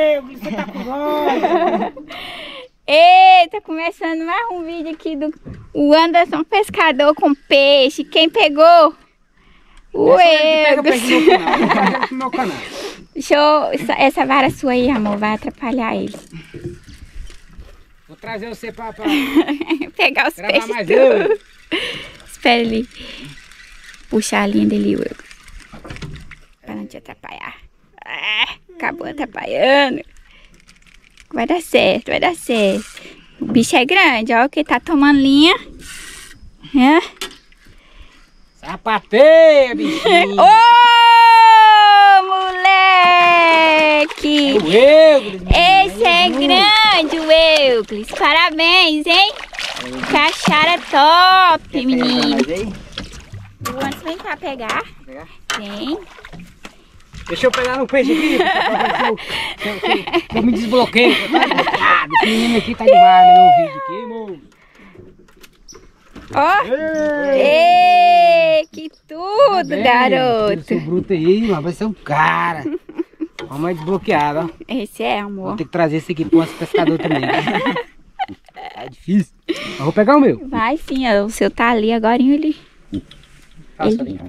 Você tá com dó. Eita, começando mais um vídeo aqui do o Anderson pescador com peixe. Quem pegou? O Pega peixe no Eugus. meu canal. Vou fazer pro meu canal. Deixa essa vara sua aí, amor, vai atrapalhar ele. Vou trazer você pra Pegar os gravar peixes mais tudo. eu. Espera ele puxar a linha dele, o Eugus. Pra não te atrapalhar. Acabou atrapalhando. Vai dar certo, vai dar certo. O bicho é grande, ó, que tá tomando linha. Sapateia, bichinho. Ô, moleque! O Euclides. Esse é grande, o Euclides. Parabéns, hein? Cachara top, menino. O Anderson vem cá pegar. Vem. Deixa eu pegar no peixe aqui. Eu me desbloqueio. Esse menino aqui tá demais no meu vídeo aqui, irmão. Ó. Ei, que tudo, garoto. Esse bruto aí, mas vai ser um cara. Vamos desbloqueado, ó. Esse é, Vou amor. ter que trazer esse aqui pro nosso pescador também. Tá difícil. Mas vou pegar o meu. Vai sim, ó, o seu tá ali agora, ele... Faça ali.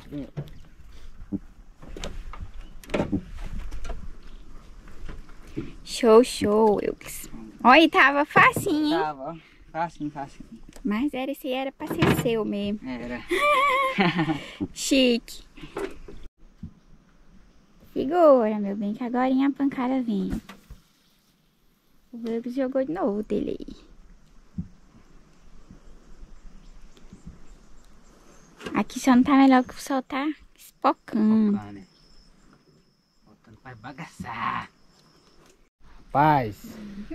Show, show, Euclides. Olha, tava facinho, hein? Tava, ó. Facinho. Mas esse era pra ser seu mesmo. Era. Chique. Segura, meu bem, que agora a pancada vem. O Euclides jogou de novo dele aí. Aqui só não tá melhor que o sol tá espocando. Voltando pra bagaçar. Rapaz.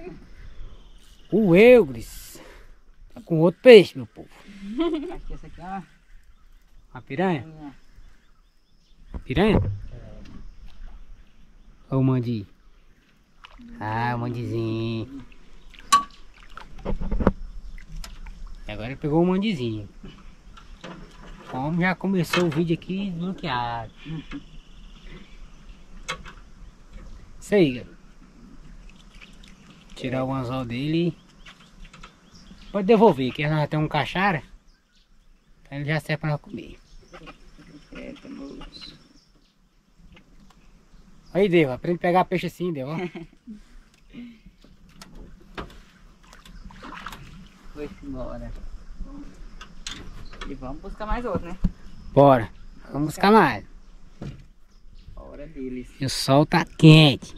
O Euclides tá com outro peixe, meu povo. Aqui, essa aqui, ó. Uma piranha? Piranha? Olha o mandi. Ah, o mandizinho. E agora ele pegou o mandizinho. Como já começou o vídeo aqui desbloqueado. Isso aí, galera. Tirar o anzol dele. Pode devolver, que nós temos um cachara. Então ele já serve para nós comer. Aí, Deva, aprende a pegar peixe assim, Deva. Foi embora. E vamos buscar mais outro, né? Bora, vamos buscar mais. Hora deles. E o sol tá quente.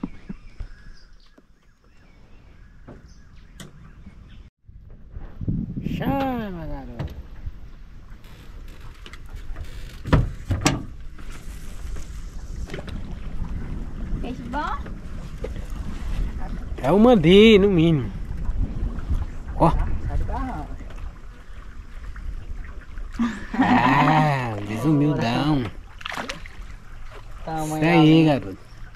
Chama, garoto. Peixe bom? É o mandi, no mínimo. Ó. Sai do carrão. Ah, desumildão. Tamanho Isso aí, garoto.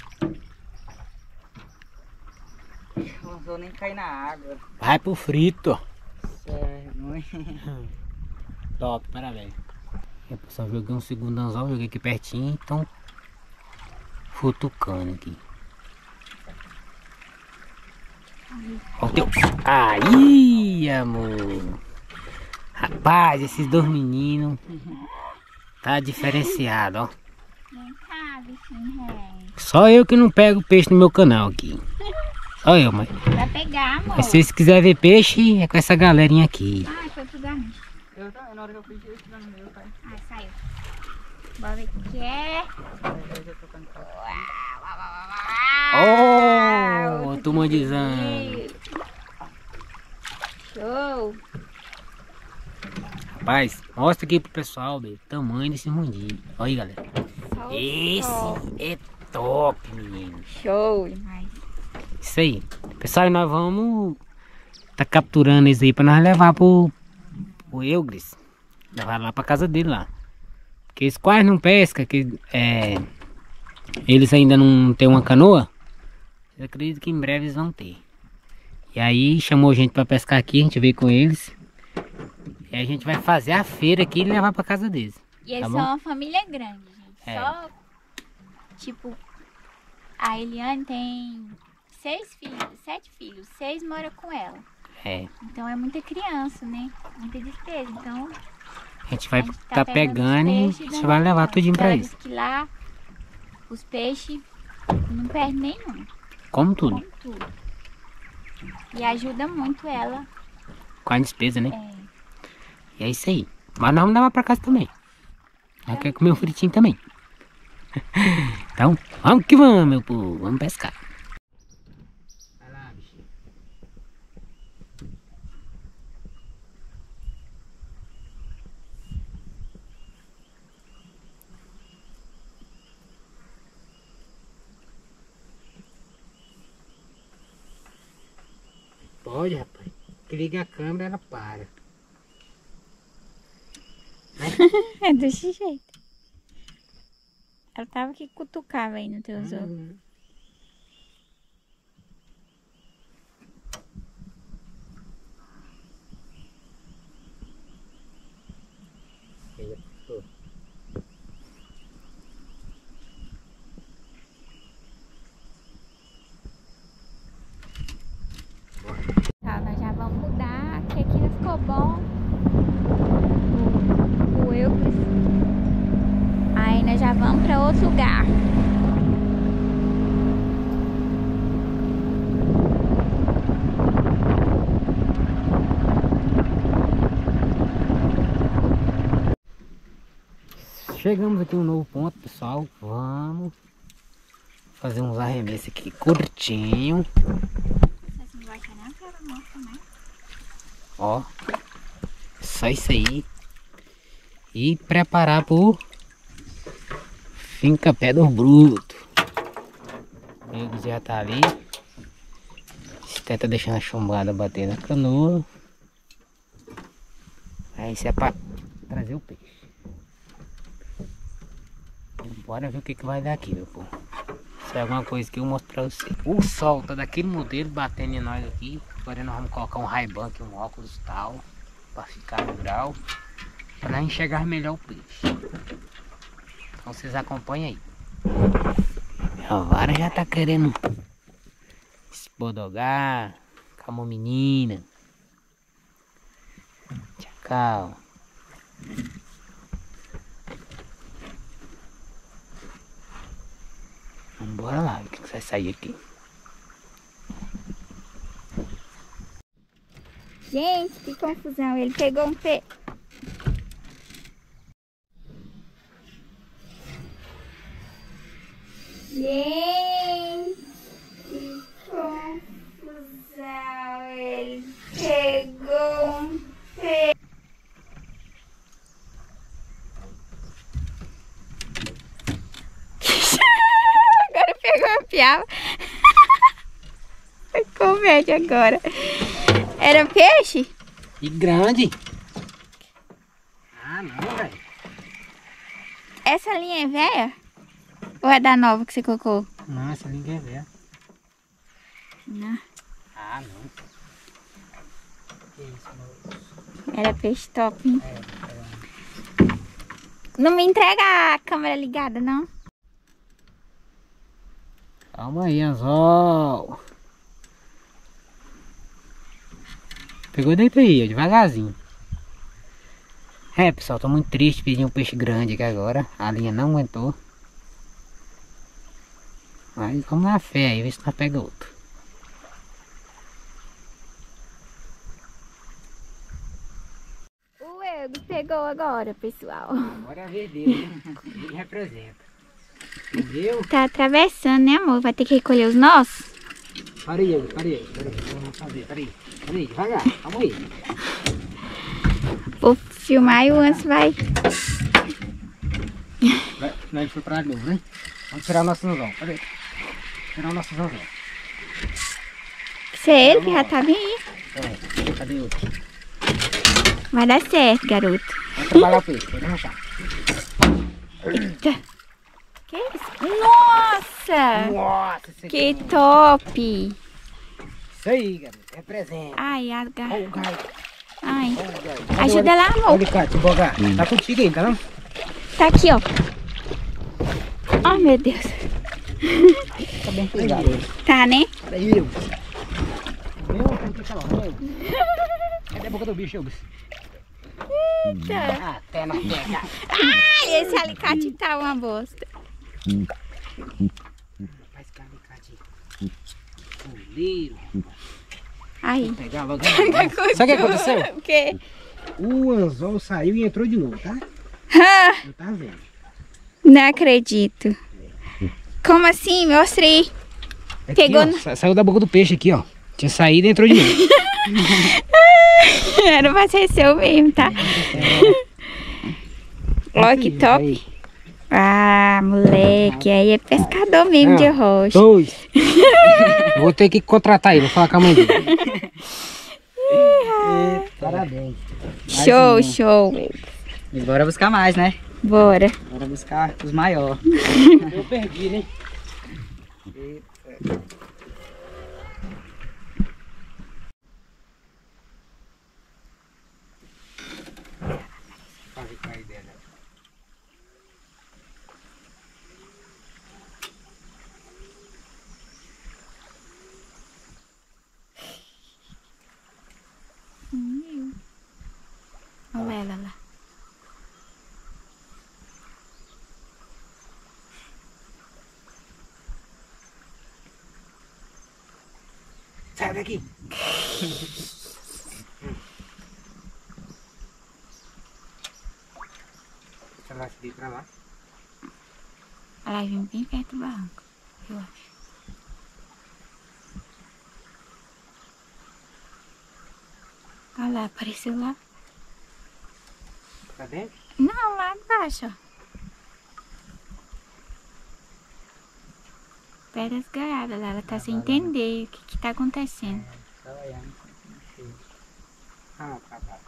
Não vou nem cair na água. Vai pro frito. Sério. Top, parabéns. Eu só joguei um segundo anzol, joguei aqui pertinho, então futucando aqui. Ó o teu. Aí, amor. Rapaz, esses dois meninos tá diferenciado, ó. Vem cá, bichinho rei. Só eu que não pego peixe no meu canal aqui. Só eu, mas Vai pegar, amor. se vocês quiserem ver peixe, é com essa galerinha aqui. Ai, foi pro garrancho. Eu também, na hora que eu fui, eu fui no meu, pai. Ai, saiu. Bora ver o que é. Eu já tô com Oh, outro mandizão. Show. Rapaz, mostra aqui pro pessoal o tamanho desse mandinho. Olha aí, galera. Show. Esse é top, menino. Show demais. Isso aí. Pessoal, nós vamos tá capturando isso aí pra nós levar pro Euclides. Levar lá pra casa dele lá. Porque eles quase não pescam, que eles ainda não tem uma canoa. Eu acredito que em breve eles vão ter. E aí chamou a gente pra pescar aqui, a gente veio com eles. E aí a gente vai fazer a feira aqui e levar pra casa deles. E eles Tá são bom? uma família grande, gente. É. Só, tipo, a Eliane tem 7 filhos, 6 moram com ela. É. Então é muita criança, né? Muita despesa. Então A gente vai a gente tá pegando e os peixes, você vai levar tudinho pra ela isso. diz que lá os peixes não perdem nenhum. Como tudo. Como tudo. E ajuda muito ela. Com a despesa, né? É. E é isso aí. Mas nós vamos levar pra casa também. Nós quer comer um fritinho também. Então, vamos que vamos, meu povo. Vamos pescar. Vai lá, bichinho. Pode, rapaz. Que liga a câmera, ela para. É desse jeito. Ela tava que cutucava aí no teu olhos. Tá, nós já vamos mudar, que aqui não ficou bom. O Euclis. Aí nós já vamos pra outro lugar. Chegamos aqui em um novo ponto, pessoal. Vamos fazer uns arremessos aqui curtinho. Você não vai achar nem aquela moça, né? Ó, só isso aí. E preparar pro Finca Pé do Bruto. O nego já tá ali. Esse até tá deixando a chumbada bater na canoa. Aí isso é pra trazer o peixe. Bora ver o que vai dar aqui, meu povo. Se é alguma coisa que eu mostro pra você. O sol tá daquele modelo batendo em nós aqui. Agora nós vamos colocar um Ray-Ban aqui, um óculos tal, pra ficar no grau, pra enxergar melhor o peixe. Então vocês acompanham aí. A vara já tá querendo espodogar com a menina. Tchau. Bora lá, o que vai sair aqui? Gente, que confusão. Ele pegou um peixe. Gente, que confusão. Ele pegou um peixe. Agora pegou a piaba. Comédia agora. Era peixe? E grande. Ah, não, velho. Essa linha é velha? Ou é da nova que você colocou? Não, essa linha é velha. Não. Ah, não. Que isso, moço. Era peixe top, hein? Não me entrega a câmera ligada, não? Calma aí, anzol. Pegou dentro aí, ó, devagarzinho. É, pessoal, tô muito triste, pedi um peixe grande aqui agora. A linha não aguentou. Mas vamos na fé aí, ver se nós pega outro. O Eudo pegou agora, pessoal. Agora é a vez dele, né? Ele representa. Entendeu? Tá atravessando, né, amor? Vai ter que recolher os nós? Parei. Vamos fazer, parei, devagar, calma aí. Vou filmar e o Anso vai. Nós foi pra lá de novo, né? Vamos tirar o nosso anzol, cadê? Tirar o nosso anzol. Isso é ele que já tá bem aí. É, cadê o outro? Vai dar certo, garoto. Vamos trabalhar o peixe, vamos achar. Eita. Que isso? Nossa! Nossa, esse Que aqui. top! Isso aí, garoto, representa. Ai, Olha o gai, Ai. olha o gai. Ajuda lá, amor. Olha o gai, bogar. Tá contigo aí, tá não? Tá aqui, ó. Oh, meu Deus. Tá bem pegado. Tá, né? Para aí, eu. Meu, tem que falar, meu. Cadê a boca do bicho, eu? Eita. Até na pega. Ai, esse alicate tá uma bosta. Faz que alicate. Fuleiro. Aí. Vou pegar logo. Sabe o que aconteceu? O quê? O anzol saiu e entrou de novo, tá? Ah, Eu tava vendo. não acredito. Como assim? Mostra aí. Aqui, Pegou ó, no- saiu da boca do peixe aqui, ó. Tinha saído e entrou de novo. Era pra ser seu mesmo, tá? Olha que top. Aí. Ah, moleque, aí é pescador mesmo de rocha. 2. Vou ter que contratar ele, vou falar com a mãe dele. Parabéns. Show, show. E bora buscar mais, né? Bora. Bora buscar os maiores. Eu perdi, né? Fazer cair dela. Olha ela lá. Sai daqui. Deixa ela subir pra lá. Ela vai vir bem perto do barranco, eu acho. Olha lá, apareceu lá. Tá dentro? Não, lá embaixo, ó. Perto das gaiadas lá, ela tá sem entender o que tá acontecendo. Só olhando. Ah, pra baixo.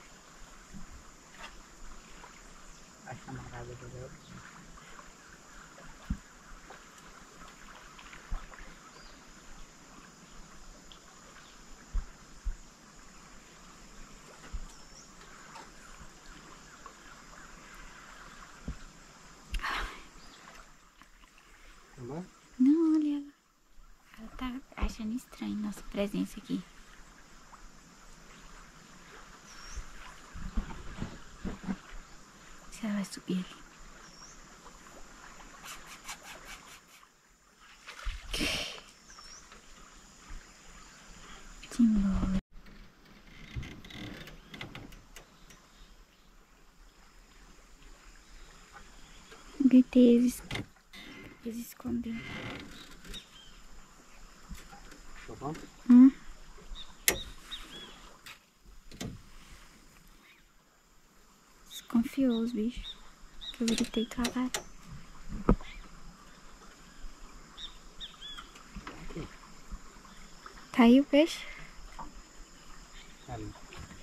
Acho que a marada do Léo. Tá bom? Não, olha ela. Ela tá achando estranho nossa presença aqui. Se ela vai subir ali. Simbora. Gritei, eles esconderam. Tá bom? Desconfiou os bichos. Que eu gritei clavado. Tá aí o peixe? Ali.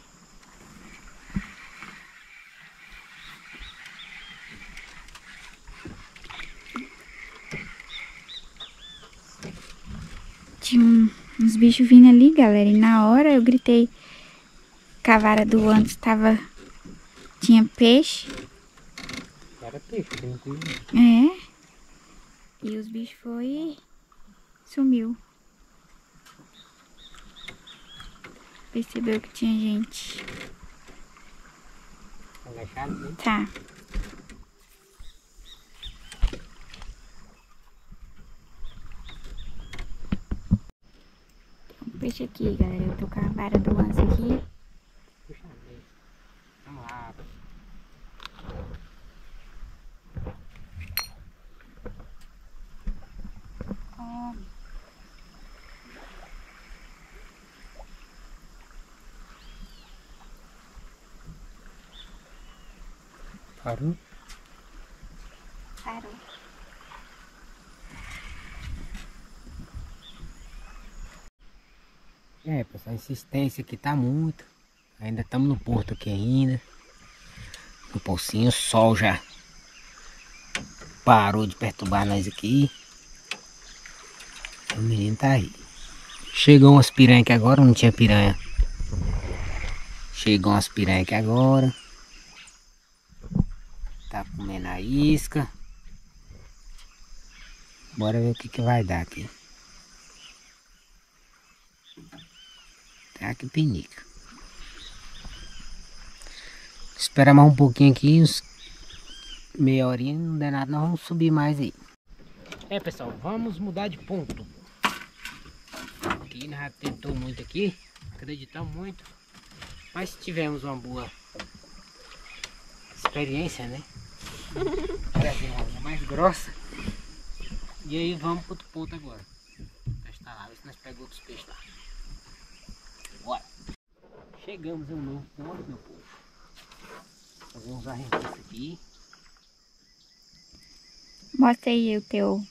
Tinha uns bichos vindo ali, galera. E na hora eu gritei. Cavara do antes tava. Tinha peixe. Era peixe, tranquilo. É. E os bichos foi e sumiu. Percebeu que tinha gente. Agachado, né? Tá. Tem um peixe aqui, galera. Eu tô com a vara do lance aqui. Puxa vida. Vamos lá. Parou? Parou. É, pessoal, a insistência aqui tá muito. Ainda estamos no porto aqui ainda. No pocinho, o sol já parou de perturbar nós aqui. O menino tá aí. Chegou umas piranha aqui agora, não tinha piranha. Chegou umas piranha aqui agora. Tá comendo a isca. Bora ver o que vai dar aqui. Tá que pinica. Espera mais um pouquinho aqui, uns meia horinha, não der nada, nós vamos subir mais aí. É, pessoal, vamos mudar de ponto. Aqui nós já tentou muito aqui, acreditamos muito, mas tivemos uma boa experiência, né? Parece uma mais grossa. E aí vamos para outro ponto agora. Testar lá, ver se nós pegamos outros peixes lá. Bora! Chegamos em um novo ponto, meu povo. Fazer uns arremessos aqui. Mostra aí o teu.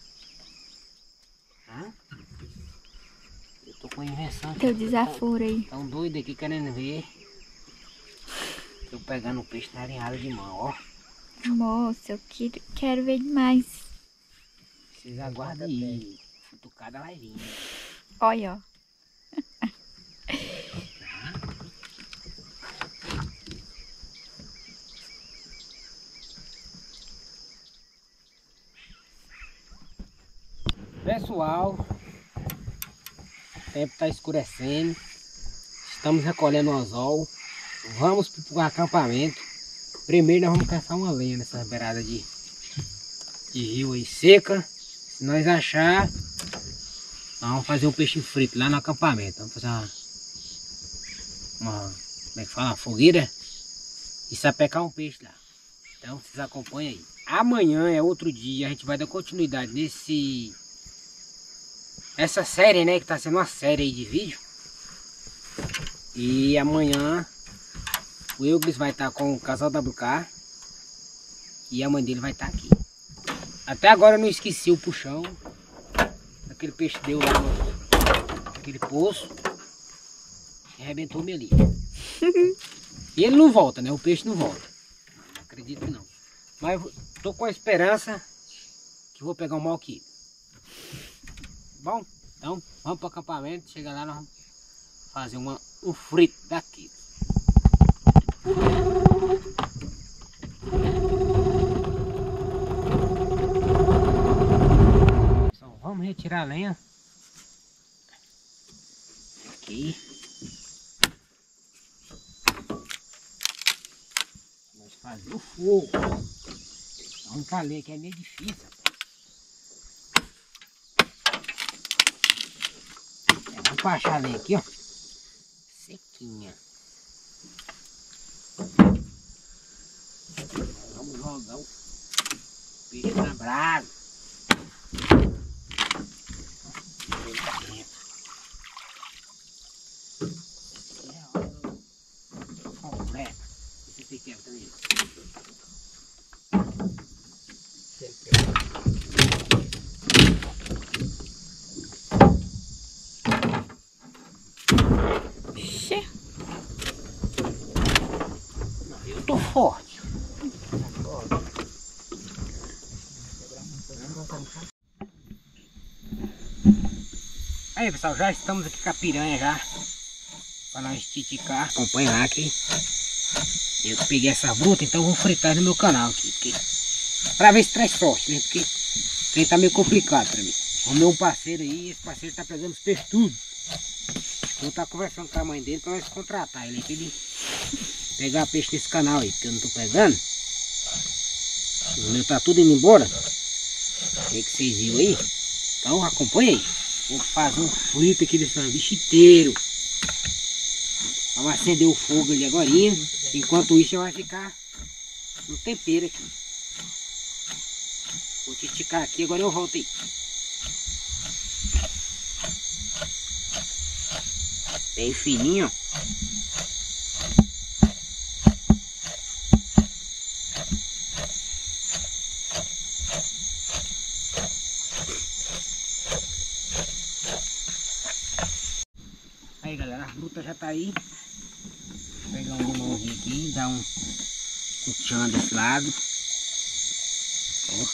Hã? Eu tô com a invenção aqui. Teu desaforo aí. Tão doido aqui querendo ver eu pegando o peixe na arenhada de mão, ó. Moça, eu quero ver demais. Vocês aguardam aí. Futucada vai vir. Olha, ó. Pessoal, o tempo está escurecendo. Estamos recolhendo o anzol. Vamos para o acampamento. Primeiro nós vamos caçar uma lenha nessa beirada de rio aí seca. Se nós achar, nós vamos fazer um peixe frito lá no acampamento. Vamos fazer uma como é que fala? Uma fogueira e sapecar um peixe lá. Então vocês acompanham aí. Amanhã é outro dia, a gente vai dar continuidade essa série, né, que tá sendo uma série aí de vídeo. E amanhã o Euglis vai estar com o casal WK e a mãe dele vai estar aqui. Até agora eu não esqueci o puxão. Aquele peixe deu lá naquele poço e arrebentou-me ali. E ele não volta, né? O peixe não volta. Não acredito não. Mas tô com a esperança que vou pegar um mal aqui. Bom, então vamos para o acampamento. Chega lá, nós vamos fazer um frito daqui. Pessoal, vamos retirar a lenha aqui. Vamos fazer o fogo. Vamos caler que é meio difícil. Vamos baixar a lenha aqui, ó. Sequinha. Vamos jogar o peixe na brasa. Completa. Esse aqui é também. Eu tô forte. Aí pessoal, já estamos aqui com a piranha já. Pra nós titicar. Acompanha lá que eu peguei essa bruta, então vou fritar no meu canal aqui. Pra ver se traz sorte, né? Porque ele tá meio complicado pra mim. Arrumei um parceiro aí, esse parceiro tá pegando os peixes tudo. Vou estar conversando com a mãe dele pra nós contratar ele, pra ele pegar peixe desse canal aí, porque eu não tô pegando. O meu tá tudo indo embora. Sei que vocês viram aí. Então acompanha aí. Vou fazer um frito aqui desse bicho inteiro. Vamos acender o fogo ali agora. Enquanto isso vai ficar no tempero aqui. Vou te esticar aqui, agora eu volto aí. Bem fininho. Aí galera, a fruta já tá aí. Vou pegar um limãozinho aqui, dar um tchan desse lado. Ó.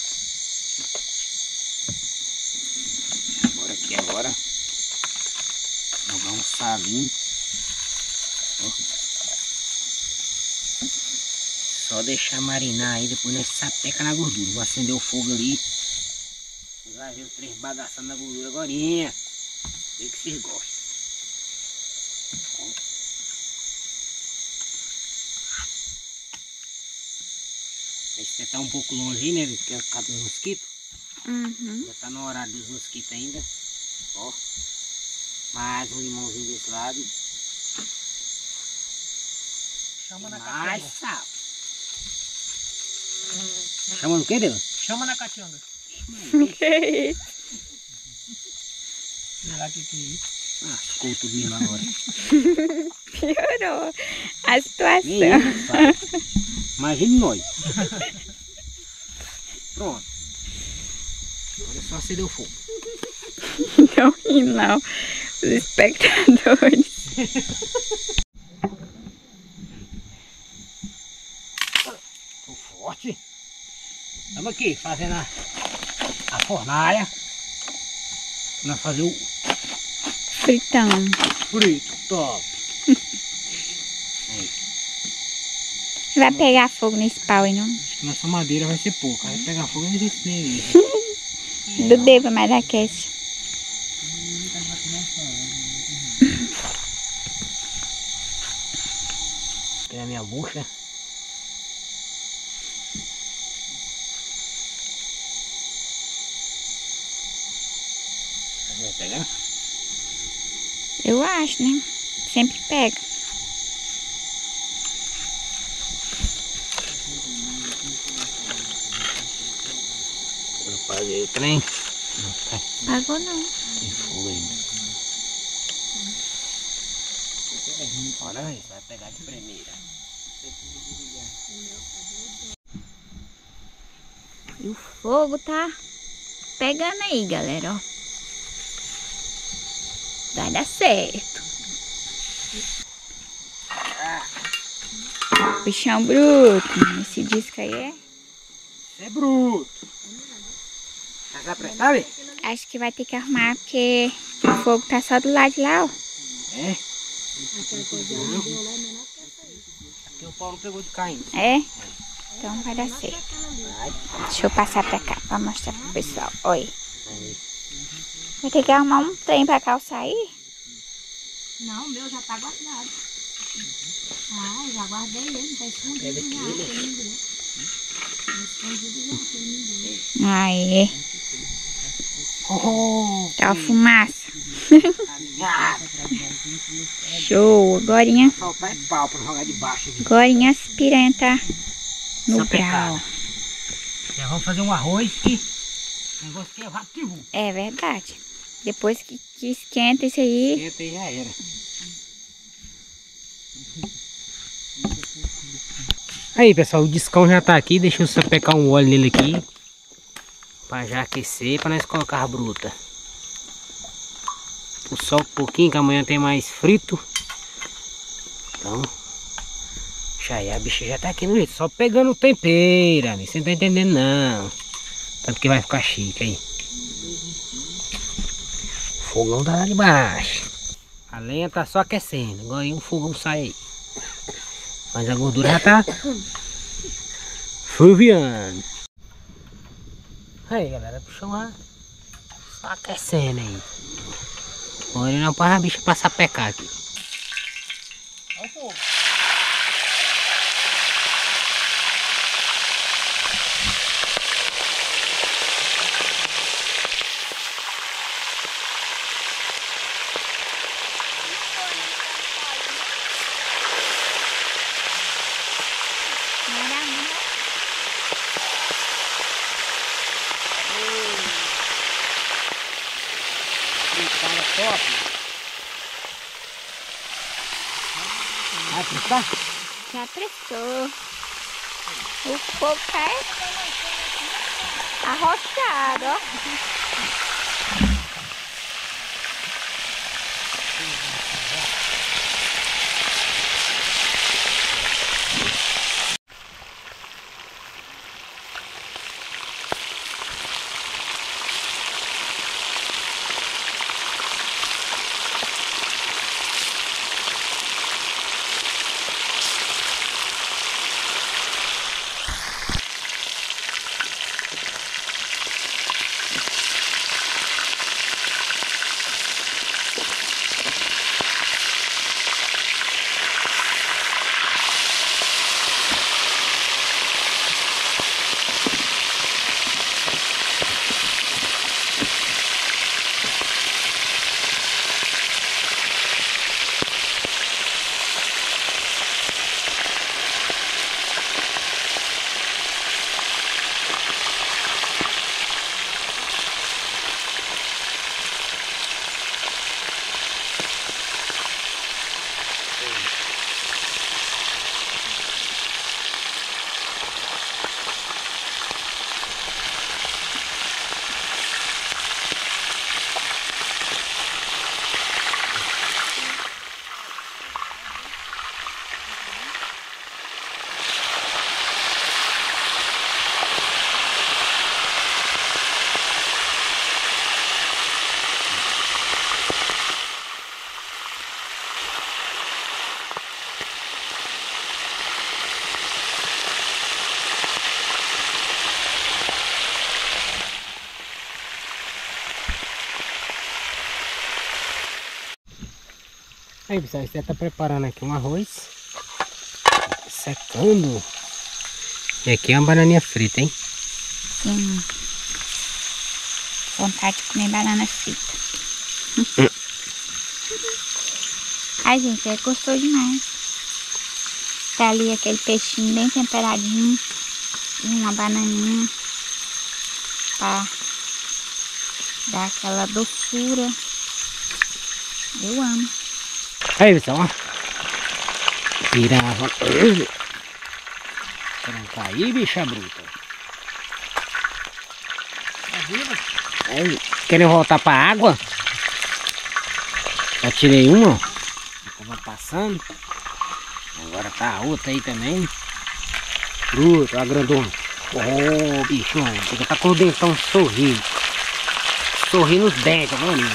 Bora aqui agora. Jogar um salinho. Ó. Só deixar marinar aí, depois nós sapeca na gordura. Vou acender o fogo ali. Vai ver o trem bagaçando na gordura agora. Sei que vocês gostam. tá um pouco longe aí, né? Que é por causa dos mosquitos. Uhum. Já tá no horário dos mosquitos ainda. Ó. Mais um limãozinho desse lado. Chama na Mais catinga. sal. Chama no que, Deus? Chama na catinga. Que isso? Sei lá o que é isso. Ah, ficou tudo mesmo agora. Piorou a situação. Nem sabe. Imagine nós. Pronto. Agora é só acender o fogo. Não ri não, os espectadores. Tô forte. Estamos aqui fazendo a fornalha. Nós fazer o Fritão. frito top. Aí. Vai pegar fogo nesse pau aí, não? Acho que nossa madeira vai ser pouca. Vai pegar fogo e não sei. Do dedo, mas aquece. Tem a minha bucha. Vai pegar? Eu acho, né? Sempre pega. Eu paguei o trem. Não tá. Pagou não. Tem fogo ainda. Olha aí, vai pegar de primeira. E o fogo tá pegando aí, galera, ó. Vai dar certo. Bichão bruto. Esse disco aí é... Você é bruto. Tá apressado, hein? Acho que vai ter que arrumar, porque o fogo tá só do lado de lá, ó. É? Aqui o pau não pegou de cair. É? Então vai dar certo. Deixa eu passar pra cá, pra mostrar pro pessoal. Olha. Vai ter que arrumar um trem pra calçar aí? Não, o meu já tá guardado. Ah, eu já guardei ele, tá escondido já, ele escondido já, Aê. Oh, Tá a fumaça. alinhado. Show. Agorinha, Faltar é pau pra jogar de baixo aqui. agorinha as piranha tá no Só grau. pecado. Já vamos fazer um arroz que o negócio aqui é rápido. É verdade. Depois que esquenta isso aí. Esquenta aí já era. Aí pessoal, o discão já tá aqui. Deixa eu só pegar um óleo nele aqui. Pra já aquecer, pra nós colocar a bruta. O sol um pouquinho, que amanhã tem mais frito. Então, já é, a bicha já tá aqui no jeito. Só pegando o tempero, amigo. Você não tá entendendo não. Tanto que vai ficar chique aí. O fogão tá lá de baixo. A lenha tá só aquecendo. Agora aí o fogão sai aí. Mas a gordura já tá fervendo. Aí galera, o chão lá só aquecendo aí. Agora não para a bicha passar a pecar aqui. Olha o fogo. Fritada top. Vai fritar? Já prestou. O fogo tá arrochado, ó. Aí pessoal, você tá preparando aqui um arroz. Secando. E aqui é uma bananinha frita, hein? Sim. Vontade de comer banana frita. Ai, gente, é gostoso demais. Tá ali aquele peixinho bem temperadinho. E uma bananinha. Pra dar aquela doçura. Eu amo. Aí pessoal, ó. Virava. Pra não cair, bicha bruta. Aí, querem voltar pra água? Já tirei uma, ó. Tava passando. Agora tá a outra aí também. Bruta, a grandona. Oh, bicho, mano. Fica tá com o dentão sorrindo. Sorrindo os dentes, tá vendo?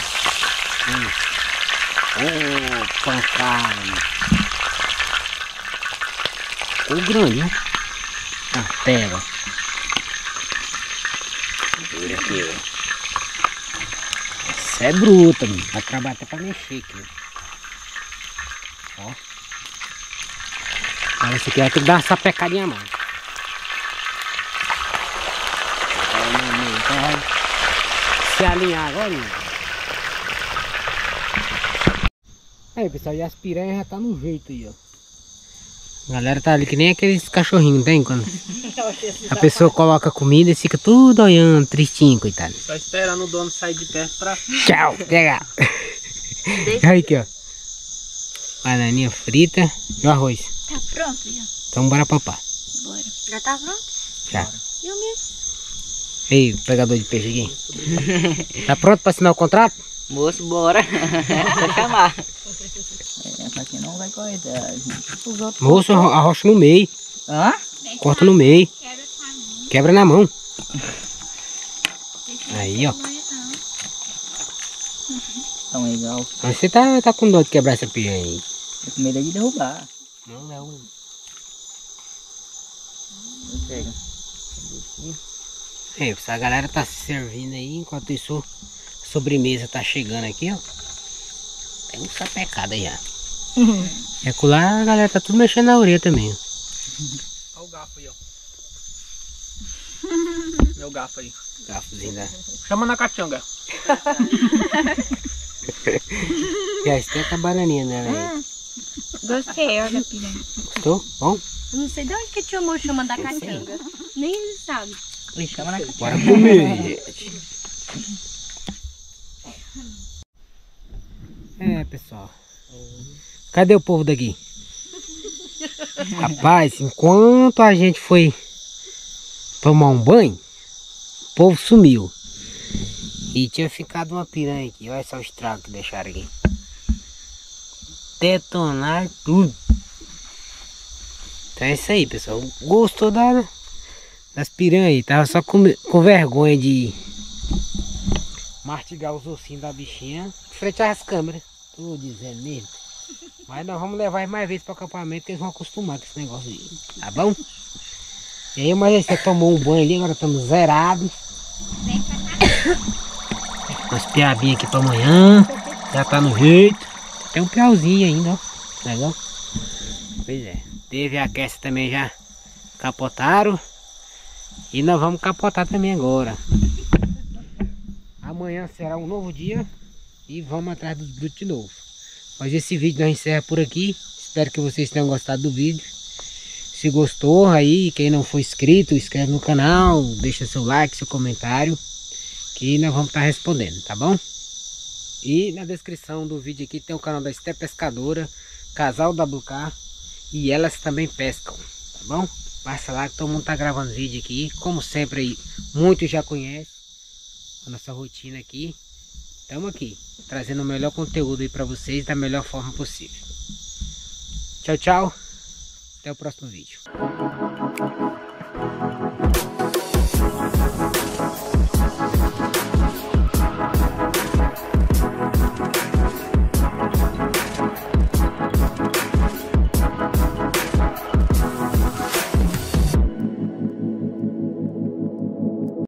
Oh, pancada. Ficou grande, né? A tela. Olha aqui, ó. Essa é bruta, mano. Vai trabalhar até pra mexer aqui. Ó. Agora esse aqui vai ter que dar uma sapecadinha a mais. Então vai se alinhar agora, hein? Aí pessoal, e as piranhas já tá no jeito aí, ó. A galera tá ali que nem aqueles cachorrinhos, tem? Quando a pessoa coloca comida e fica tudo olhando, tristinho, coitado. Só esperando o dono sair de perto pra... Tchau, pega. Aí aqui, ó. Bananinha frita e o arroz. Tá pronto já? Então bora papar. Bora. Já tá pronto? Já. Eu mesmo. Ei, o pegador de peixe aqui. Tá pronto pra assinar o contrato? Moço, bora. Só chamar. Essa aqui não vai correr. Os outros... Moço, arrocha no meio. Hã? Corta no meio. Quebra na mão. Aí, ó. Tão legal. Mas você tá com dó de quebrar essa piranha aí. Tô com medo de derrubar. Não, não. Pega. É, essa galera tá se servindo aí, enquanto isso a sobremesa tá chegando aqui, ó. Tem um sapecado aí já. É que lá a galera tá tudo mexendo na orelha também. Olha o garfo aí, ó. Meu garfo aí. Garfozinho da... Chama na cachanga. E aí, você tem a bananinha dela aí. Gostei, olha a piranha. Gostou? Bom? Eu não sei de onde que tio amor chama da cachanga. Nem ele sabe. Ih, chama na cachanga. Bora comer, gente. É, pessoal. Cadê o povo daqui? Rapaz, enquanto a gente foi tomar um banho, o povo sumiu. E tinha ficado uma piranha aqui. Olha só o estrago que deixaram aqui. Detonar tudo. Então é isso aí, pessoal. Gostou das piranhas aí? Tava só com vergonha de mastigar os ossinhos da bichinha frente às câmeras. Tô dizendo mesmo. Mas nós vamos levar mais vezes para o acampamento, que eles vão acostumar com esse negócio aí. Tá bom? E aí, mas aí você tomou um banho ali, agora estamos zerados. Umas piabinhas aqui para amanhã. Já tá no jeito. Tem um piauzinho ainda, ó. Legal? Pois é. Teve a Kessia também já capotaram. E nós vamos capotar também agora. Amanhã será um novo dia. E vamos atrás dos brutos de novo. Mas esse vídeo nós encerra por aqui. Espero que vocês tenham gostado do vídeo. Se gostou aí, quem não for inscrito, inscreve no canal. Deixa seu like, seu comentário. Que nós vamos estar respondendo, tá bom? E na descrição do vídeo aqui tem o canal da Esté Pescadora, Casal WK. E elas também pescam, tá bom? Passa lá que todo mundo tá gravando vídeo aqui. Como sempre aí, muitos já conhecem a nossa rotina aqui. Estamos aqui, trazendo o melhor conteúdo aí para vocês da melhor forma possível. Tchau, tchau. Até o próximo vídeo.